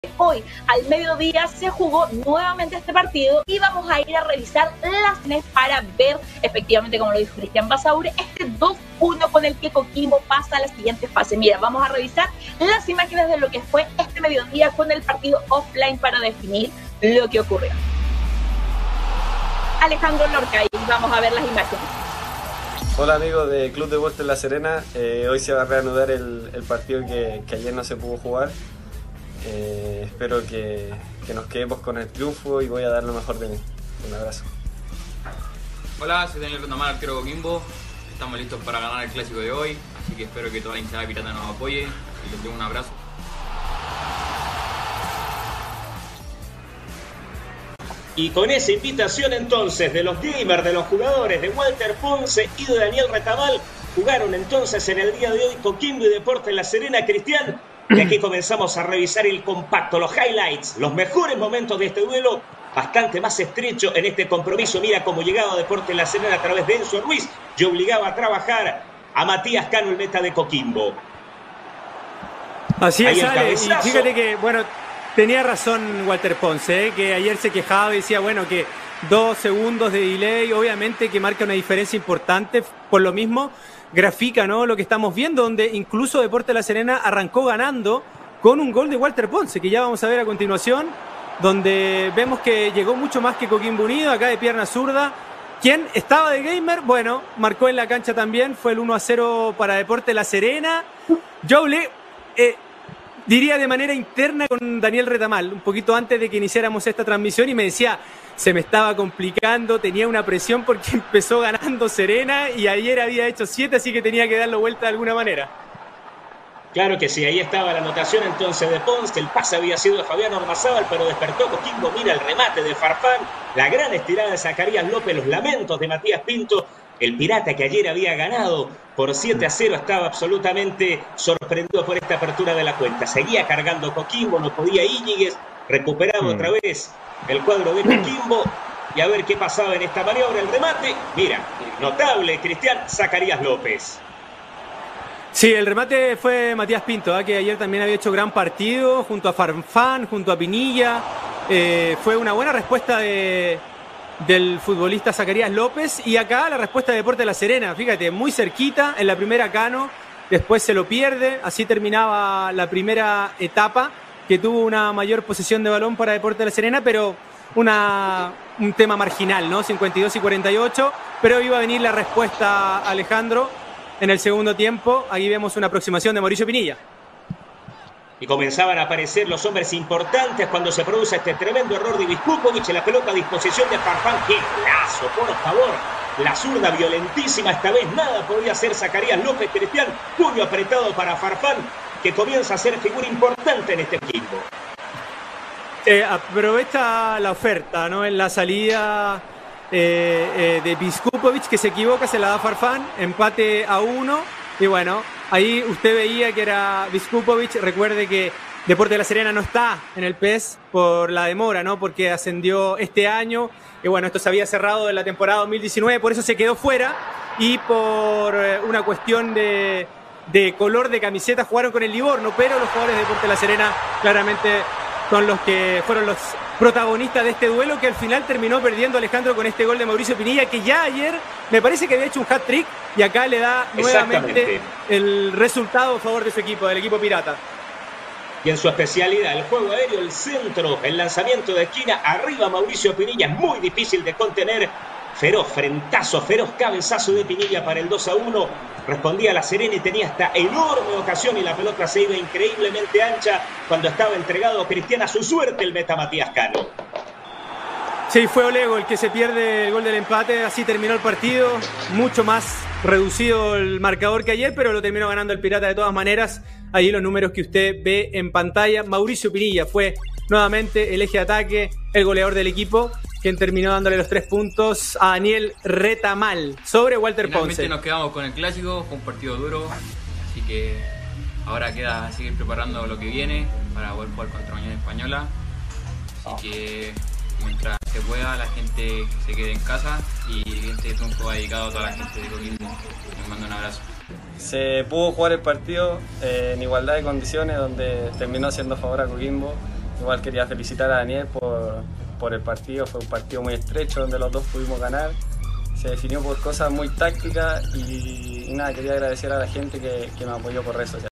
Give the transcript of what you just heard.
Hoy al mediodía se jugó nuevamente este partido y vamos a ir a revisar las finales para ver efectivamente, como lo dijo Cristian Basaure, este 2-1 con el que Coquimbo pasa a la siguiente fase. Mira, vamos a revisar las imágenes de lo que fue este mediodía con el partido offline para definir lo que ocurrió. Alejandro Lorca, y vamos a ver las imágenes. Hola amigos de Club Deportes La Serena, hoy se va a reanudar el partido que ayer no se pudo jugar. Espero que nos quedemos con el triunfo y voy a dar lo mejor de mí. Un abrazo. Hola, soy Daniel Retamal, arquero Coquimbo. Estamos listos para ganar el clásico de hoy, así que espero que toda la hinchada pirata nos apoye y les doy un abrazo. Y con esa invitación entonces de los gamers, de los jugadores de Walter Ponce y de Daniel Retamal, jugaron entonces en el día de hoy Coquimbo y Deportes La Serena. Cristian, y aquí comenzamos a revisar el compacto, los highlights, los mejores momentos de este duelo, bastante más estrecho en este compromiso. Mira cómo llegaba Deportes La Serena a través de Enzo Ruiz y obligaba a trabajar a Matías Cano, el meta de Coquimbo. Así es, Ale, y fíjate que, bueno, tenía razón Walter Ponce, que ayer se quejaba y decía, bueno, que 2 segundos de delay, obviamente que marca una diferencia importante, por lo mismo grafica, ¿no?, lo que estamos viendo, donde incluso Deportes La Serena arrancó ganando con un gol de Walter Ponce, que ya vamos a ver a continuación, donde vemos que llegó mucho más que Coquimbo Unido, acá de pierna zurda. ¿Quién estaba de gamer? Bueno, marcó en la cancha también, fue el 1-0 para Deportes La Serena. Yo hablé, diría de manera interna con Daniel Retamal, un poquito antes de que iniciáramos esta transmisión, y me decía, se me estaba complicando, tenía una presión porque empezó ganando Serena y ayer había hecho 7, así que tenía que darlo vuelta de alguna manera. Claro que sí, ahí estaba la anotación entonces de Ponce, el pase había sido de Fabián Ormazábal, pero despertó Coquimbo, mira el remate de Farfán, la gran estirada de Zacarías López, los lamentos de Matías Pinto, el pirata que ayer había ganado por 7-0 estaba absolutamente sorprendido por esta apertura de la cuenta. Seguía cargando Coquimbo, no podía Íñiguez, recuperaba otra vez el cuadro de Coquimbo y a ver qué pasaba en esta maniobra, el remate. Mira, notable, Cristian, Zacarías López. Sí, el remate fue Matías Pinto, que ayer también había hecho gran partido, junto a Farfán, junto a Pinilla. Fue una buena respuesta del futbolista Zacarías López. Y acá la respuesta de Deportes La Serena, fíjate, muy cerquita, en la primera Cano, después se lo pierde, así terminaba la primera etapa, que tuvo una mayor posesión de balón para Deportes La Serena, pero un tema marginal, ¿no? 52 y 48, pero iba a venir la respuesta, Alejandro, en el segundo tiempo. Ahí vemos una aproximación de Mauricio Pinilla. Y comenzaban a aparecer los hombres importantes cuando se produce este tremendo error de Viskupovic, la pelota a disposición de Farfán. ¡Qué lazo, por favor! La zurda violentísima, esta vez nada podía hacer Zacarías López. Cristian, puño apretado para Farfán, que comienza a ser figura importante en este equipo. Aprovecha la oferta, ¿no?, en la salida de Viskupovic, que se equivoca, se la da Farfán, empate a 1, y bueno, ahí usted veía que era Viskupovic. Recuerde que Deportes La Serena no está en el PES por la demora, ¿no?, porque ascendió este año, y bueno, esto se había cerrado en la temporada 2019, por eso se quedó fuera, y por una cuestión de color de camiseta jugaron con el Livorno, pero los jugadores de Deportes La Serena claramente son los que fueron los protagonistas de este duelo, que al final terminó perdiendo Alejandro con este gol de Mauricio Pinilla, que ya ayer me parece que había hecho un hat-trick y acá le da nuevamente el resultado a favor de su equipo, del equipo pirata. Y en su especialidad, el juego aéreo, el centro, el lanzamiento de esquina, arriba Mauricio Pinilla, es muy difícil de contener. Feroz frentazo, feroz cabezazo de Pinilla para el 2-1. Respondía La Serena y tenía esta enorme ocasión, y la pelota se iba increíblemente ancha cuando estaba entregado Cristian a su suerte el meta Matías Cano. Sí, fue Olego el que se pierde el gol del empate, así terminó el partido, mucho más reducido el marcador que ayer, pero lo terminó ganando el Pirata de todas maneras. Ahí los números que usted ve en pantalla. Mauricio Pinilla fue nuevamente el eje de ataque, el goleador del equipo, quien terminó dándole los 3 puntos a Daniel Retamal sobre Walter Ponce. Finalmente nos quedamos con el clásico, fue un partido duro, así que ahora queda seguir preparando lo que viene para poder jugar contra Unión Española. Así que mientras se pueda, la gente se quede en casa, y este triunfo va dedicado a toda la gente de Coquimbo. Les mando un abrazo. Se pudo jugar el partido en igualdad de condiciones, donde terminó siendo favor a Coquimbo. Igual quería felicitar a Daniel por el partido, fue un partido muy estrecho donde los dos pudimos ganar. Se definió por cosas muy tácticas y nada, quería agradecer a la gente que me apoyó por redes sociales.